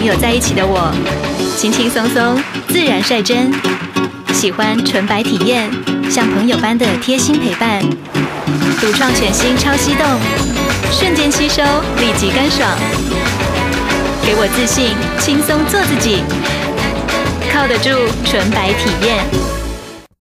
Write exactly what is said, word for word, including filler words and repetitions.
朋友在一起的我，轻轻松松，自然率真，喜欢纯白体验，像朋友般的贴心陪伴，独创全新超吸动，瞬间吸收，立即干爽，给我自信，轻松做自己，靠得住纯白体验。